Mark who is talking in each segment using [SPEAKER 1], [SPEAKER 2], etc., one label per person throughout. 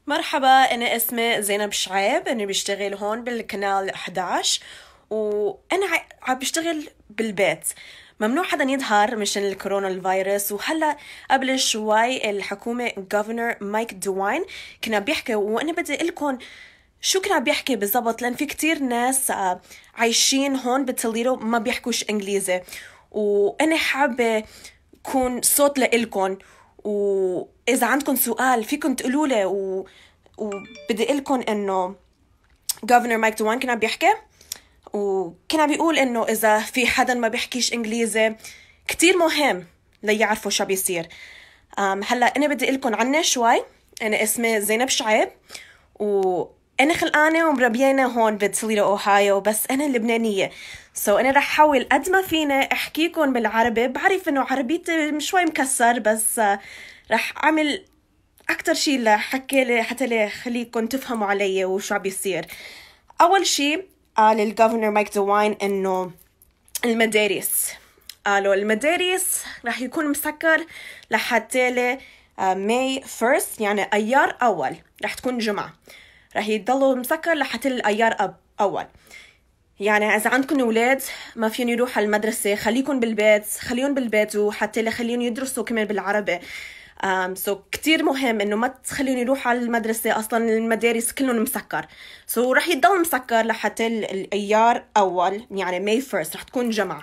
[SPEAKER 1] مرحبا، أنا اسمي زينب شعيب. أنا بشتغل هون بالقناة 11 وأنا عم بشتغل بالبيت. ممنوع حدا يظهر مشان الكورونا الفيروس. وهلا قبل شوي الحكومة Governor مايك دوين كنا بيحكي، وأنا بدي لكم شو كنا بيحكي بالضبط، لأن في كتير ناس عايشين هون بتوليرو ما بيحكوش إنجليزي، وأنا حابة كون صوت لإلكن. وإذا عندكم سؤال فيكم تقولوا لي. وبدي لكم إنه Governor مايك دوان كنا بيحكي، وكنا بيقول إنه إذا في حدا ما بيحكيش إنجليزي كتير مهم ليعرفوا شو بيصير. هلا أنا بدي لكم عني شوي. أنا اسمي زينب شعيب، وأنا خلقانة ومربيانة هون بتوليدو أوهايو، بس أنا لبنانية. أنا رح حاول قد ما فينا أحكيكم بالعربي. بعرف إنه عربيتي شوي مكسر، بس رح أعمل أكتر شي لحكي حتى خليكم تفهموا علي وشو عم بيصير. أول شي قال الجوفرنر مايك دوين إنه المدارس، قالوا المدارس رح يكون مسكر لحتى ماي 1 يعني أيار أول، رح تكون جمعة، رح يضلوا مسكر لحتى الأيار أول. يعني إذا عندكم أولاد ما فيهم يروحوا المدرسة، خليكم بالبيت، خليهم بالبيت، وحتى خليهم يدرسوا كمان بالعربي. كتير مهم إنه ما تخليهم يروحوا على المدرسة، أصلاً المدارس كلهم مسكر. رح يضل مسكر لحتى الأيار أول، يعني ماي 1 رح تكون جمعة.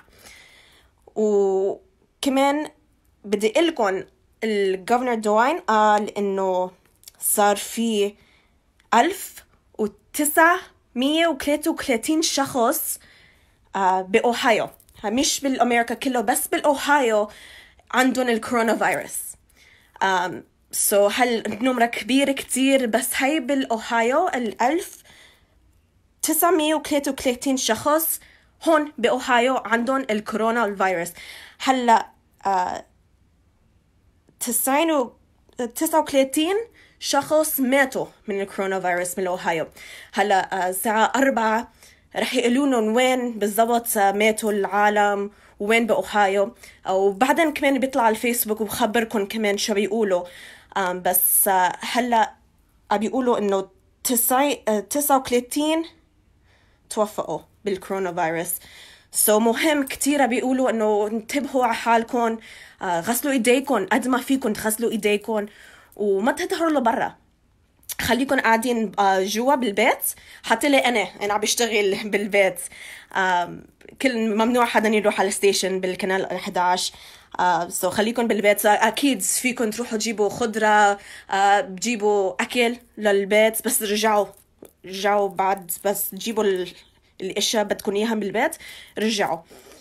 [SPEAKER 1] وكمان بدي لكم الجوفرنر دوين قال إنه صار في 1933 شخص بأوهايو، مش بالأمريكا كله بس بالأوهايو عندهم الكورونا فيروس. هل نمرة كبير كتير، بس هاي بالأوهايو 1933 شخص هون بأوهايو عندهم الكورونا الفيروس. هلا 39 شخص ماتوا من الكورونا فيروس من أوهايو. هلا الساعة 4 رح يقولون وين بالضبط ماتوا العالم وين بأوهايو، أو بعدين كمان بيطلع الفيسبوك وبخبركم كمان شو بيقولوا. بس هلا بيقولوا إنه 39 توفقوا بالكورونا فيروس. مهم كتير بيقولوا إنه انتبهوا على حالكم، غسلوا إيديكم قد ما فيكم، تغسلوا إيديكم وما تظهروا لبرا. خليكن قاعدين جوا بالبيت. حتى لي أنا عم بشتغل بالبيت. كل ممنوع حدا يروح على الستيشن بالقناة 11. خليكن بالبيت. أكيد فيكن تروحوا تجيبوا خضرة، تجيبوا أكل للبيت، بس رجعوا بعد، بس تجيبوا الأشياء بدكن إياها بالبيت رجعوا.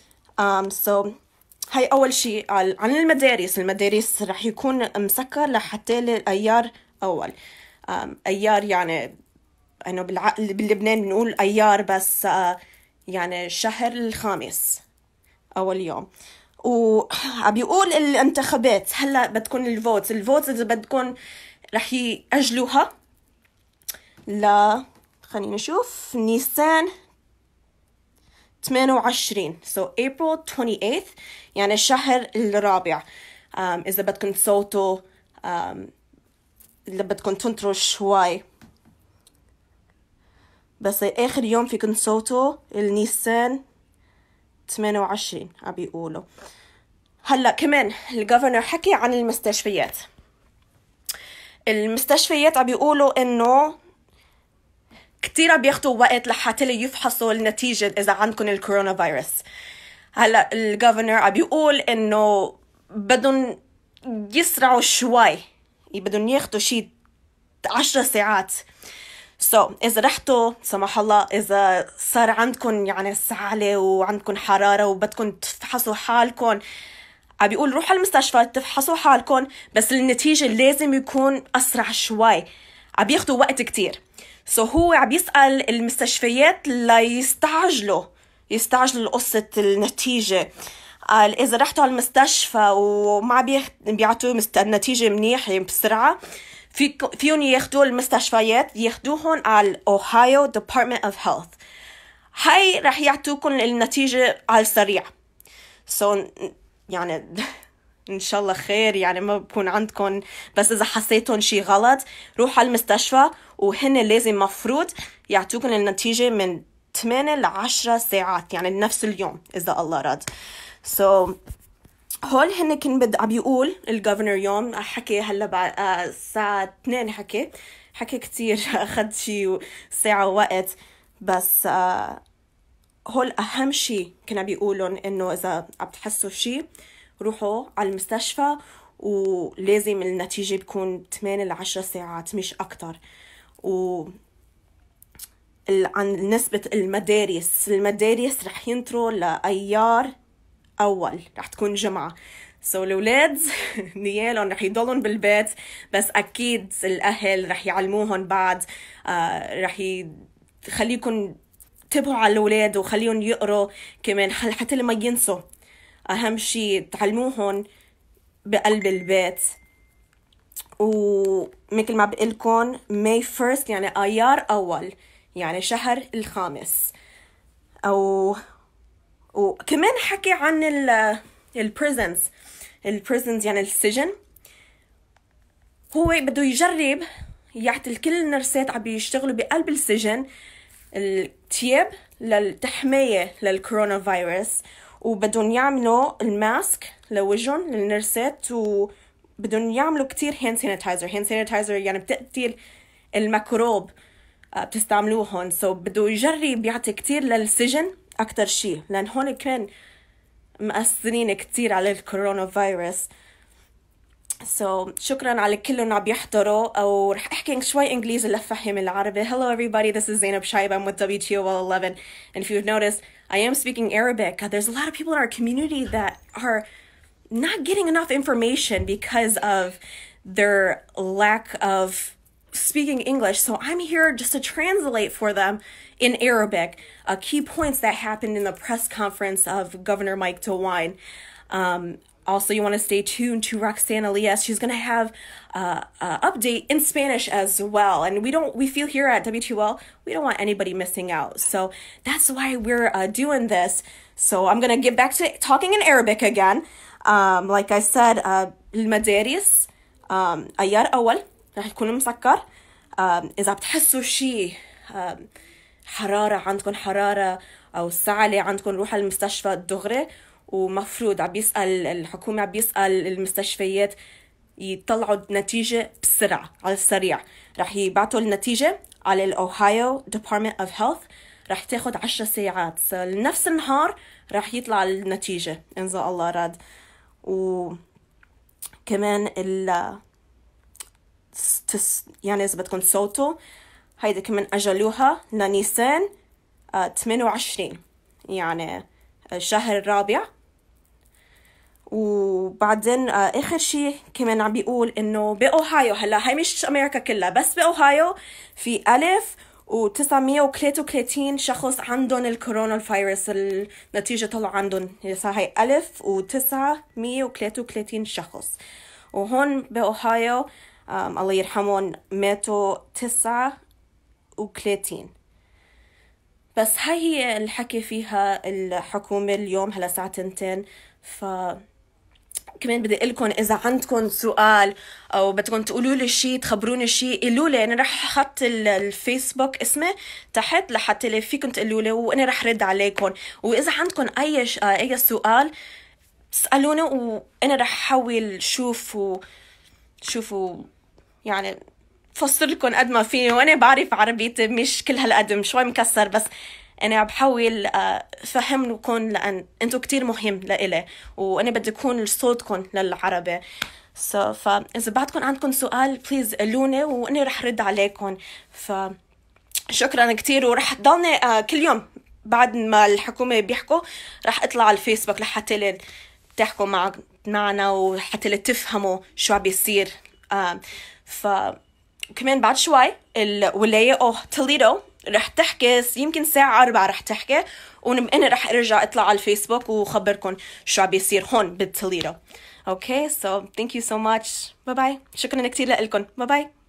[SPEAKER 1] هاي أول شيء. عن المدارس رح يكون مسكر لحتى الأيار أول. أيار يعني أنه باللبنان بنقول أيار، بس يعني الشهر الخامس أول يوم. وبيقول الانتخابات هلأ بتكون الفوت إذا بدكن رح يأجلوها خلينا نشوف نيسان 28. April 28 يعني الشهر الرابع. إذا بدكم تصوتوا، اللي بدكم تنطروا شوي، بس آخر يوم فيكم تصوتوا النيسان 28 بيقولوا. هلأ كمان الجوفرنر حكي عن المستشفيات. بيقولوا إنه كتير بياخدوا وقت لحتى يفحصوا النتيجة إذا عندكم الكورونا فيروس. هلأ الجوفرنر بيقول إنه بدهم يسرعوا شوي، بدهم ياخدوا شي 10 ساعات. إذا رحتوا سمح الله، إذا صار عندكم يعني سعالة وعندكم حرارة وبدكم تفحصوا حالكم، بيقول روحوا المستشفى تفحصوا حالكم، بس النتيجة لازم يكون أسرع شوي، بياخدوا وقت كتير. هو بيسأل المستشفيات يستعجلوا قصة النتيجة. قال إذا رحتوا على المستشفى وما بيعطوا النتيجة منيح بسرعة، فيهم ياخدوا المستشفيات ياخدوهن على Ohio Department of Health. هاي رح يعطوكم النتيجة على السريع. يعني إن شاء الله خير، يعني ما بكون عندكم. بس إذا حسيتون شي غلط روحوا على المستشفى، وهن لازم مفروض يعطوكم النتيجة من 8 ل 10 ساعات، يعني نفس اليوم إذا الله راد. هول هن كان عم بيقول الجوفرنر يوم حكي هلا بعد الساعة 2 حكي كتير أخذ شي ساعة وقت. بس هول أهم شي كنا بيقولون إنه إذا عم تحسوا شي روحوا على المستشفى، ولازم النتيجة بتكون 8 ل 10 ساعات مش أكتر. عن نسبة المدارس رح ينطروا لأيار أول، رح تكون جمعة. الأولاد نيالهم رح يضلون بالبيت، بس أكيد الأهل رح يعلموهم بعد. رح يخليكم تبعوا على الأولاد وخليهم يقروا كمان حتى لما ينسوا. أهم شيء تعلموهم بقلب البيت. ومثل ما بقولكم May 1 يعني أيار أول، يعني شهر الخامس. وكمان حكي عن البريزنز يعني السجن. هو بده يجرب يعطي كل النرسات عم بيشتغلوا بقلب السجن التياب للتحمية للكورونا فيروس، وبدهم يعملوا الماسك لوجهن للنرسات، وبدهم يعملوا كتير هاند سانيتايزر يعني بتقتل الميكروب بتستعملوهن. بده يجرب يعطي كتير للسجن أكتر شيء، لأن هون كان مأثرين كتير على الكورونا فيروس. شكرا على كلهم عم يحضروا، أو رح أحكي شوي إنجليزي لفهم العربي. Hello everybody, this is Zeinab Cheaib. I'm with WTOL 11. And if you've noticed, I am speaking Arabic. There's a lot of people in our community that are not getting enough information because of their lack of speaking English. So I'm here just to translate for them in Arabic key points that happened in the press conference of Governor Mike DeWine. Also, you want to stay tuned to Roxanne Elias. She's going to have an update in Spanish as well. And we feel here at WTOL, we don't want anybody missing out. So that's why we're doing this. So I'm going to get back to talking in Arabic again. Like I said, المدارس أيار أول رح يكون مسكر. إذا بتحسوا شيء حرارة، عندكم حرارة أو سعلة عندكم، روح على المستشفى دغري. ومفروض الحكومة عم بيسأل المستشفيات يطلعوا النتيجة بسرعة على السريع. رح يبعتوا النتيجة على الأوهايو Department of Health، رح تاخد 10 ساعات. نفس النهار رح يطلع النتيجة إن شاء الله راد. وكمان يعني إذا بدكم صوتوا هيدا كمان أجلوها لنيسان 28، يعني الشهر الرابع. وبعدين آخر شيء كمان عم بيقول إنه بأوهايو، هلا هاي مش أمريكا كلها، بس بأوهايو في 1933 شخص عندهم الكورونا فيروس. النتيجة طلع عندهم هاي 1933 شخص. وهون بأوهايو الله يرحمهم ماتوا 39. بس هاي هي الحكي فيها الحكومة اليوم هلا الساعة 2. كمان بدي أقولكم إذا عندكم سؤال أو بدكم تقولوا لي شيء، تخبروني شيء، قولوا لي. أنا رح أحط الفيسبوك اسمه تحت لحتى لي فيكم تقولوا لي وأنا رح رد عليكم. وإذا عندكم أي سؤال تسألوني وأنا رح أحاول شوفوا يعني فسر لكم قد ما فيني. وأنا بعرف عربيتي مش كل هالقدم، شوي مكسر، بس أنا بحاول فهم لكم لأن أنتوا كتير مهم لإلي، وأنا بدي أكون صوتكم للعربي. فإذا بعدكم عندكم سؤال بليز قولوني وأنا رح رد عليكم. فشكرا كتير، ورح ضلني كل يوم بعد ما الحكومة بيحكوا رح أطلع على الفيسبوك لحتى تحكوا معنا وحتى تفهموا شو عم بيصير. كمان بعد شوي الولاية توليدو رح تحكي، يمكن ساعة 4 رح تحكي، وأنا رح أرجع أطلع على الفيسبوك وخبركم شو عم بيصير هون بالتوليدو. Okay, so thank you so much. Bye bye. شكرا كتير لكم. Bye bye.